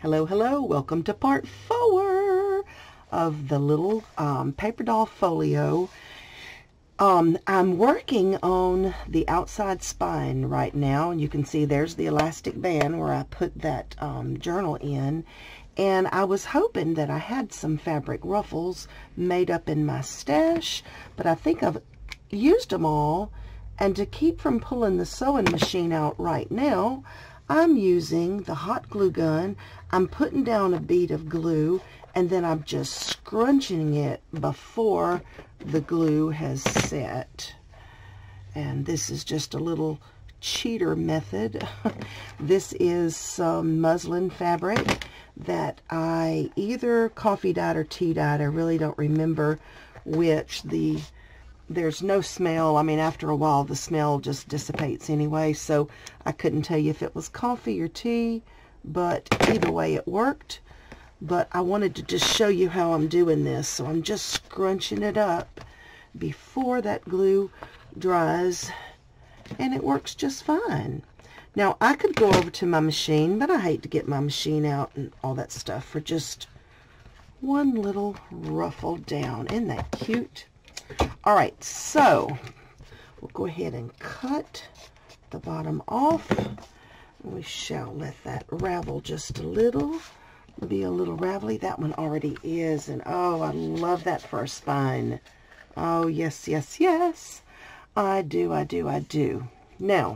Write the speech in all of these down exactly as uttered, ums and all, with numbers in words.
Hello, hello, welcome to part four of the little um, paper doll folio. Um, I'm working on the outside spine right now, and you can see there's the elastic band where I put that um, journal in, and I was hoping that I had some fabric ruffles made up in my stash, but I think I've used them all, and to keep from pulling the sewing machine out right now, I'm using the hot glue gun. I'm putting down a bead of glue, and then I'm just scrunching it before the glue has set. And this is just a little cheater method. This is some muslin fabric that I either coffee dyed or tea dyed. I really don't remember which. The There's no smell. I mean, after a while, the smell just dissipates anyway, so I couldn't tell you if it was coffee or tea, but either way, it worked. But I wanted to just show you how I'm doing this, so I'm just scrunching it up before that glue dries, and it works just fine. Now, I could go over to my machine, but I hate to get my machine out and all that stuff for just one little ruffle down. Isn't that cute? All right, so we'll go ahead and cut the bottom off. We shall let that ravel just a little, be a little ravelly. That one already is, and oh, I love that for a spine. Oh, yes, yes, yes. I do, I do, I do. Now,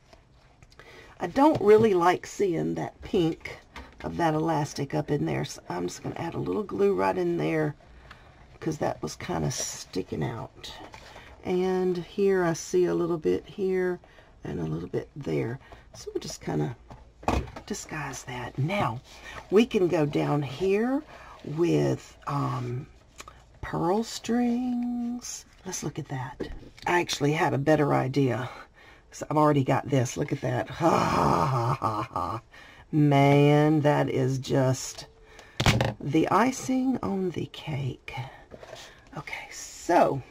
I don't really like seeing that pink of that elastic up in there, so I'm just going to add a little glue right in there, because that was kind of sticking out. And here I see a little bit here and a little bit there. So we'll just kind of disguise that. Now, we can go down here with um, pearl strings. Let's look at that. I actually had a better idea. So I've already got this. Look at that. Ha ha ha ha. Man, that is just the icing on the cake. Okay, so,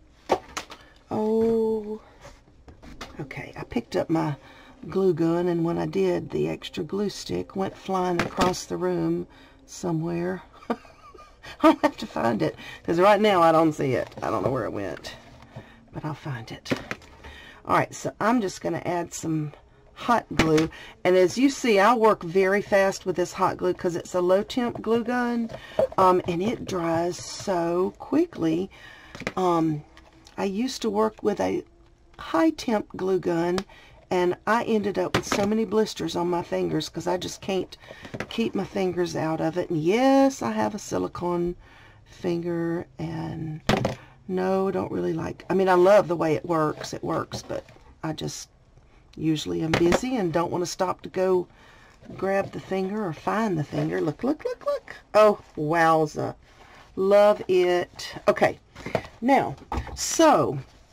oh, okay, I picked up my glue gun, and when I did, the extra glue stick went flying across the room somewhere. I'll have to find it, because right now I don't see it. I don't know where it went, but I'll find it. All right, so I'm just going to add some hot glue, and as you see, I work very fast with this hot glue because it's a low temp glue gun, um, and it dries so quickly. um, I used to work with a high temp glue gun, and I ended up with so many blisters on my fingers because I just can't keep my fingers out of it. And yes, I have a silicone finger, and no, I don't really like, I mean, I love the way it works, it works, but I just usually I'm busy and don't want to stop to go grab the finger or find the finger. Look, look, look, look. Oh, wowza. Love it. Okay, now, so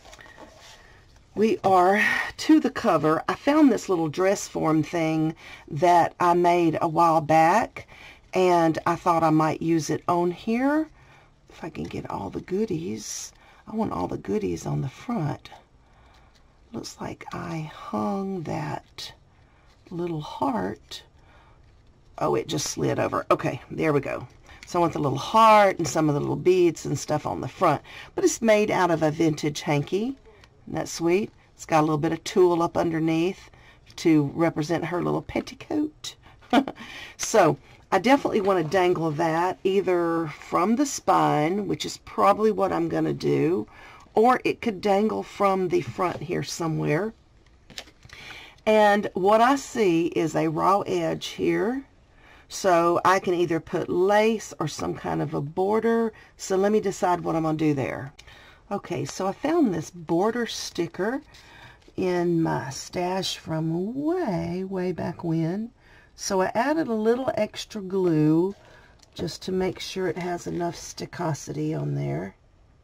we are to the cover. I found this little dress form thing that I made a while back, and I thought I might use it on here. If I can get all the goodies. I want all the goodies on the front. Looks like I hung that little heart. Oh, it just slid over. Okay, there we go. So I want the little heart and some of the little beads and stuff on the front. But it's made out of a vintage hanky. Isn't that sweet? It's got a little bit of tulle up underneath to represent her little petticoat. So I definitely want to dangle that either from the spine, which is probably what I'm going to do, or it could dangle from the front here somewhere. And what I see is a raw edge here, so I can either put lace or some kind of a border. So let me decide what I'm going to do there. Okay, so I found this border sticker in my stash from way, way back when. So I added a little extra glue just to make sure it has enough stickosity on there.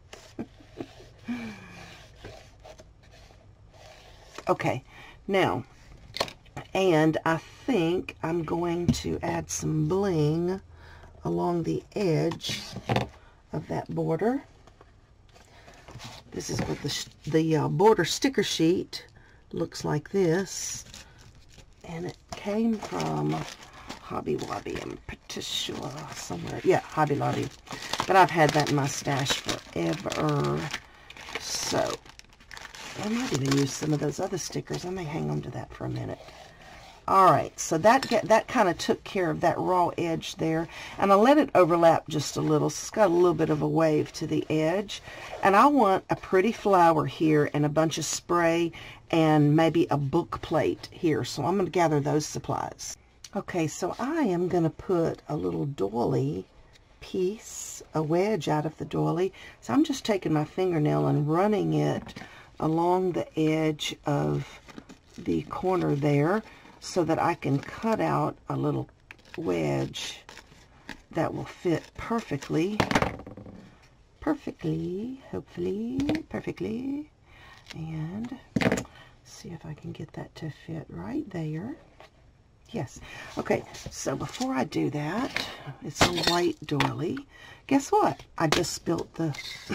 Okay, now, and I think I'm going to add some bling along the edge of that border. This is what the, the uh, border sticker sheet looks like this, and it came from Hobby Lobby. I'm pretty sure somewhere. Yeah, Hobby Lobby. But I've had that in my stash forever. So, I might even use some of those other stickers. I may hang on to that for a minute. Alright, so that get, that kind of took care of that raw edge there. And I let it overlap just a little. So it's got a little bit of a wave to the edge. And I want a pretty flower here and a bunch of spray and maybe a book plate here. So I'm going to gather those supplies. Okay, so I am going to put a little doily piece, a wedge out of the doily. So I'm just taking my fingernail and running it along the edge of the corner there, so that I can cut out a little wedge that will fit perfectly, perfectly, hopefully, perfectly, and see if I can get that to fit right there. Yes. Okay, so before I do that, it's a white doily. Guess what? I just spilt the,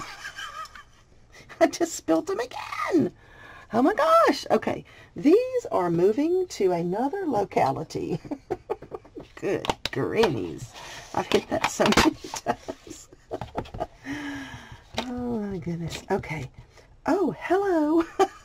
I just spilt them again. Oh my gosh. Okay. These are moving to another locality. Good grannies. I've hit that so many times. Oh my goodness. Okay. Oh, hello.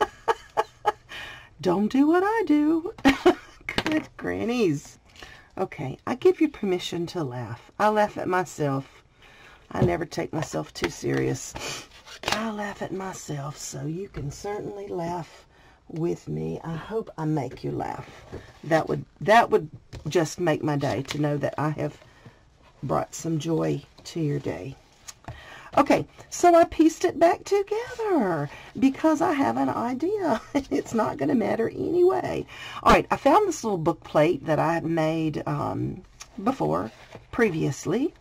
Don't do what I do. Good grannies. Okay. I give you permission to laugh. I laugh at myself. I never take myself too serious. I laugh at myself, so you can certainly laugh with me. I hope I make you laugh. That would that would just make my day to know that I have brought some joy to your day. Okay, so I pieced it back together because I have an idea. It's not going to matter anyway. All right, I found this little book plate that I had made um, before, previously.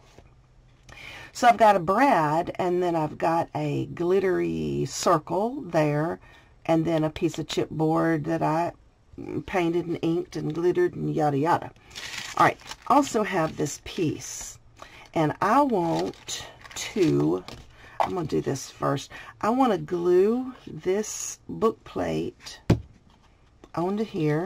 So I've got a brad, and then I've got a glittery circle there, and then a piece of chipboard that I painted and inked and glittered and yada yada. All right, also have this piece, and I want to, I'm going to do this first. I want to glue this book plate onto here,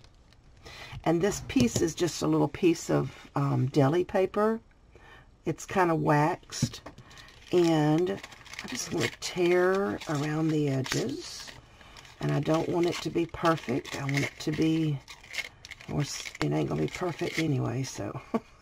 and this piece is just a little piece of um, deli paper. It's kind of waxed, and I just want to tear around the edges, and I don't want it to be perfect. I want it to be, or it ain't going to be perfect anyway, so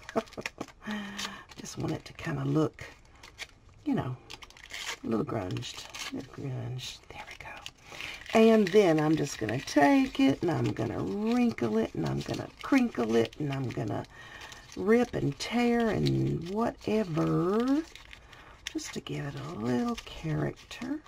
I just want it to kind of look, you know, a little grunged, a little grunged. There we go. And then I'm just going to take it, and I'm going to wrinkle it, and I'm going to crinkle it, and I'm going to rip and tear and whatever, just to give it a little character.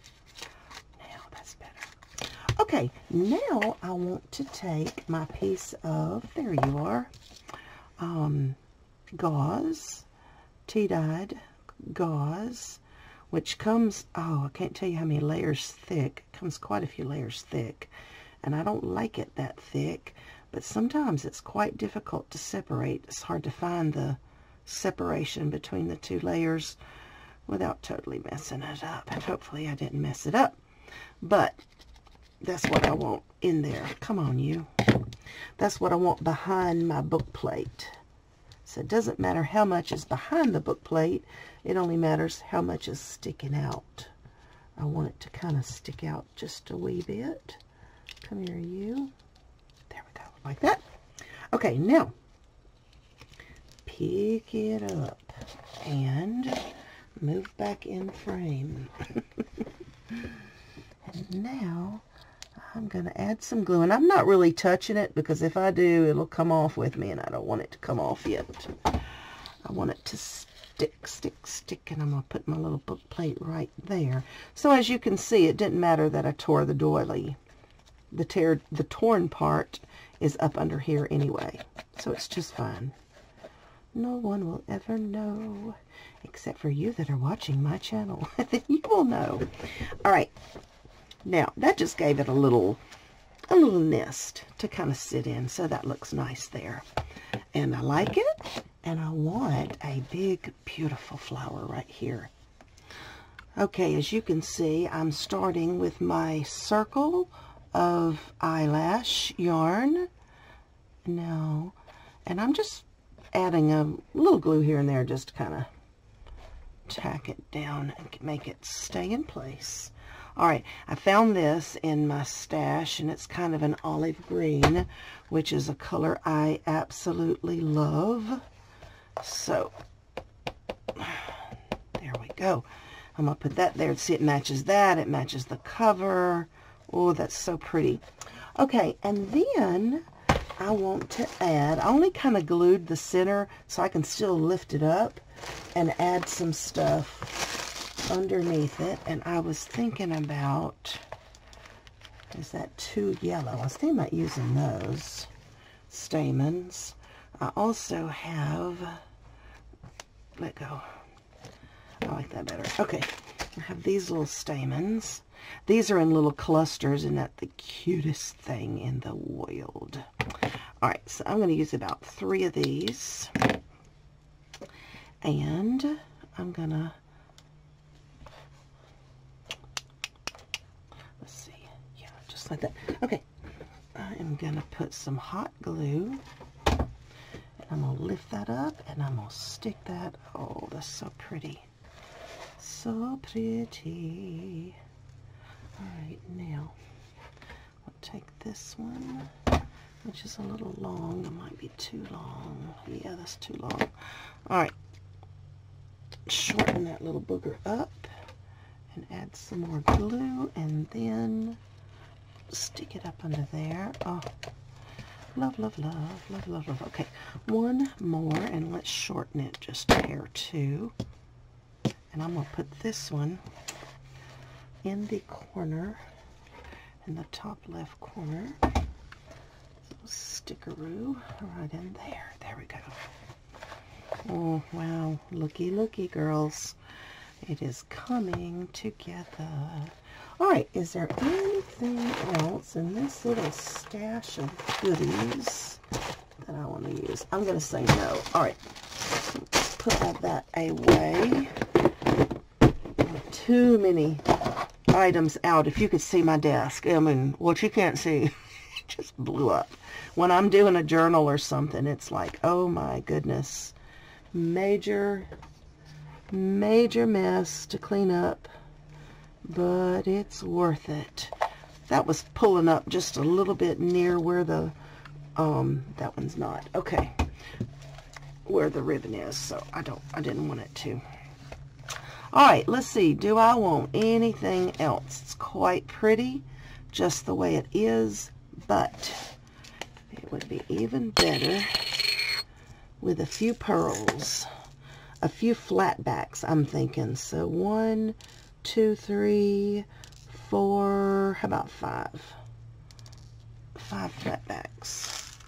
Now that's better. Okay, now I want to take my piece of, there you are, um, gauze, tea-dyed gauze, which comes, oh, I can't tell you how many layers thick. It comes quite a few layers thick, and I don't like it that thick. But sometimes it's quite difficult to separate. It's hard to find the separation between the two layers without totally messing it up. And hopefully I didn't mess it up. But that's what I want in there. Come on, you. That's what I want behind my book plate. So it doesn't matter how much is behind the book plate. It only matters how much is sticking out. I want it to kind of stick out just a wee bit. Come here, you. Like that. Okay, now pick it up and move back in frame. And now I'm going to add some glue, and I'm not really touching it because if I do, it'll come off with me, and I don't want it to come off yet. I want it to stick, stick, stick, and I'm going to put my little book plate right there. So as you can see, it didn't matter that I tore the doily. The tear, the torn part is up under here anyway, so it's just fine. No one will ever know, except for you that are watching my channel. Then you will know. All right, now that just gave it a little, a little nest to kind of sit in, so that looks nice there. And I like it, and I want a big, beautiful flower right here. Okay, as you can see, I'm starting with my circle of eyelash yarn now, And I'm just adding a little glue here and there just to kind of tack it down and make it stay in place. All right, I found this in my stash, and it's kind of an olive green, which is a color I absolutely love. So, there we go. I'm going to put that there. See, it matches that. It matches the cover. Oh, that's so pretty. Okay, and then I want to add, I only kind of glued the center so I can still lift it up and add some stuff underneath it. And I was thinking about, is that too yellow? I was thinking about using those stamens. I also have, let go. I like that better. Okay, I have these little stamens. These are in little clusters, and that's the cutest thing in the world. All right, so I'm going to use about three of these. And I'm going to, let's see, yeah, just like that. Okay, I am going to put some hot glue. And I'm going to lift that up, and I'm going to stick that. Oh, that's so pretty. So pretty. All right, now I'll take this one, which is a little long. It might be too long. Yeah, that's too long. All right, shorten that little booger up and add some more glue, and then stick it up under there. Oh, love, love, love, love, love, love. Okay, one more, and let's shorten it just a hair too. And I'm going to put this one in the corner, in the top left corner. Stickeroo right in there. There we go. Oh, wow. Looky, looky, girls. It is coming together. All right, is there anything else in this little stash of goodies that I want to use? I'm going to say no. All right, let's put all that away. Too many items out. If you could see my desk, I mean, what you can't see, it just blew up. When I'm doing a journal or something, it's like, oh my goodness, major, major mess to clean up, but it's worth it. That was pulling up just a little bit near where the, um, that one's not. Okay, where the ribbon is, so I don't, I didn't want it to. All right, let's see. Do I want anything else? It's quite pretty, just the way it is, but it would be even better with a few pearls, a few flat backs, I'm thinking. So one, two, three, four, how about five? Five flat backs.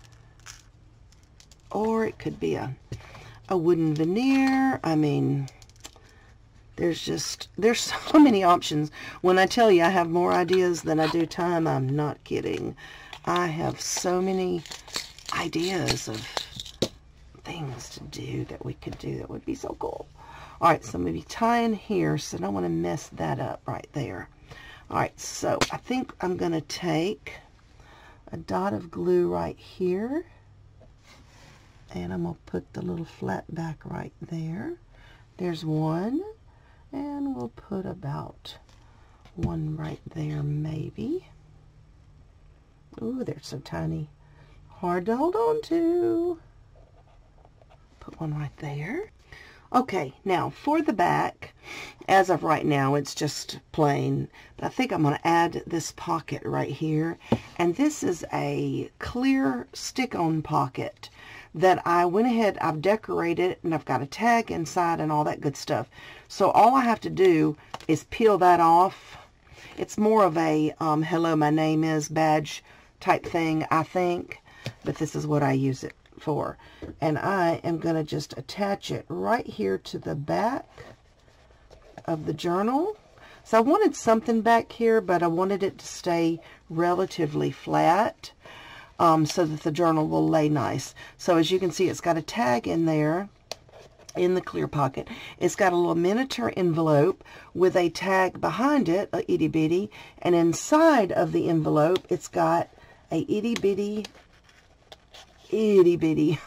Or it could be a, a wooden veneer. I mean, There's just, there's so many options. When I tell you I have more ideas than I do time, I'm not kidding. I have so many ideas of things to do that we could do that would be so cool. All right, so maybe tie in here, so I don't want to mess that up right there. All right, so I think I'm going to take a dot of glue right here, and I'm going to put the little flat back right there. There's one. And we'll put about one right there, maybe. Ooh, they're so tiny. Hard to hold on to. Put one right there. Okay, now for the back, as of right now, it's just plain. But I think I'm going to add this pocket right here. And this is a clear stick-on pocket that I went ahead, I've decorated it, and I've got a tag inside and all that good stuff. So all I have to do is peel that off. It's more of a um, hello, my name is badge type thing, I think. But this is what I use it for. And I am going to just attach it right here to the back of the journal. So I wanted something back here, but I wanted it to stay relatively flat. Um, so that the journal will lay nice. So as you can see, it's got a tag in there in the clear pocket. It's got a little miniature envelope with a tag behind it, a itty bitty, and inside of the envelope, it's got a itty bitty, itty bitty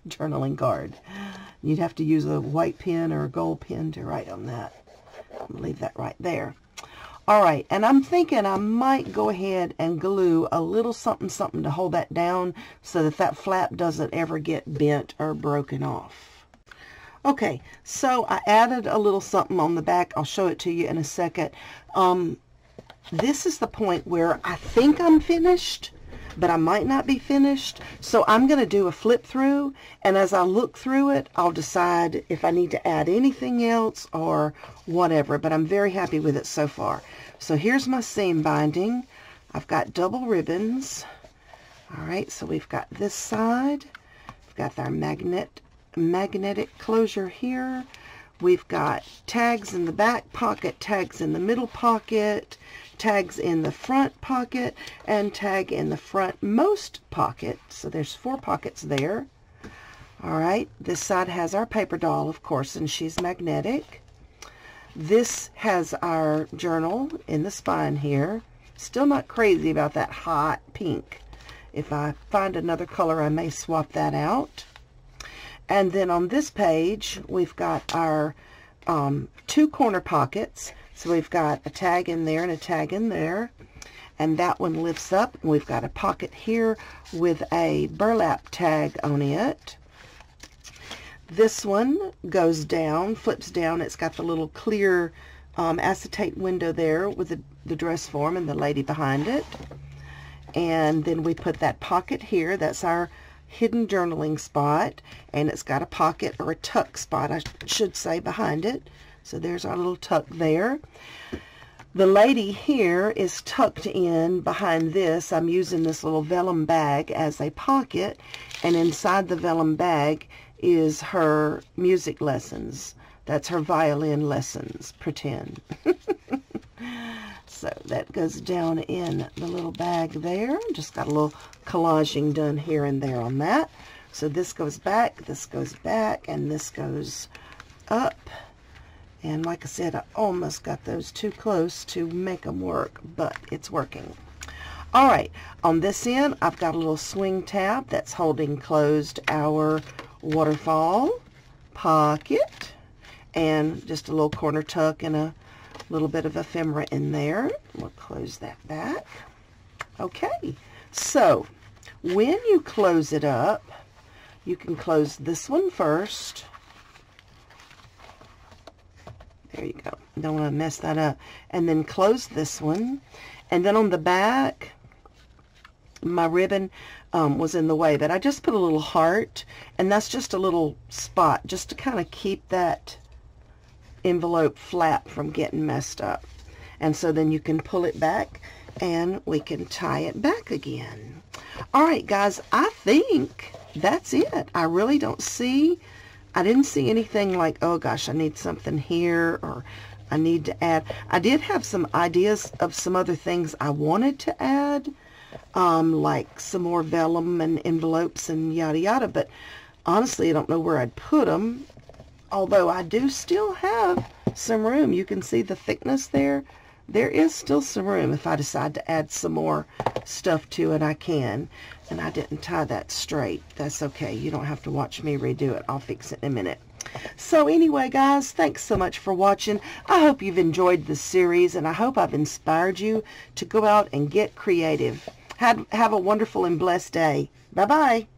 journaling card. You'd have to use a white pen or a gold pen to write on that. I'll leave that right there. All right, and I'm thinking I might go ahead and glue a little something something to hold that down so that that flap doesn't ever get bent or broken off. Okay, so I added a little something on the back. I'll show it to you in a second. Um, this is the point where I think I'm finished, but I might not be finished. So I'm going to do a flip through, and as I look through it, I'll decide if I need to add anything else or whatever, but I'm very happy with it so far. So here's my seam binding. I've got double ribbons. All right, so we've got this side. We've got our magnet magnetic closure here. We've got tags in the back pocket, tags in the middle pocket, tags in the front pocket, and tag in the frontmost pocket. So there's four pockets there. All right, this side has our paper doll, of course, and she's magnetic. This has our journal in the spine here. Still not crazy about that hot pink. If I find another color, I may swap that out. And then on this page, we've got our um, two corner pockets. So we've got a tag in there and a tag in there. And that one lifts up. And we've got a pocket here with a burlap tag on it. This one goes down, flips down. It's got the little clear um, acetate window there with the, the dress form and the lady behind it. And then we put that pocket here. That's our hidden journaling spot. And it's got a pocket or a tuck spot, I should say, behind it. So there's our little tuck there. The lady here is tucked in behind this. I'm using this little vellum bag as a pocket. And inside the vellum bag is her music lessons. That's her violin lessons, pretend. So that goes down in the little bag there. Just got a little collaging done here and there on that. So this goes back, this goes back, and this goes up. And like I said, I almost got those too close to make them work, but it's working. All right, on this end, I've got a little swing tab that's holding closed our waterfall pocket, and just a little corner tuck and a little bit of ephemera in there. We'll close that back. Okay, so when you close it up, you can close this one first. There you go. Don't want to mess that up. And then close this one. And then on the back, my ribbon um, was in the way, but I just put a little heart, and that's just a little spot just to kind of keep that envelope flap from getting messed up. And so then you can pull it back and we can tie it back again. All right, guys, I think that's it. I really don't see, I didn't see anything like, oh gosh, I need something here, or I need to add. I did have some ideas of some other things I wanted to add, um, like some more vellum and envelopes and yada yada, but honestly, I don't know where I'd put them. Although I do still have some room. You can see the thickness there. There is still some room. If I decide to add some more stuff to it, I can. And I didn't tie that straight. That's okay. You don't have to watch me redo it. I'll fix it in a minute. So anyway, guys, thanks so much for watching. I hope you've enjoyed this series, and I hope I've inspired you to go out and get creative. Have, have a wonderful and blessed day. Bye-bye.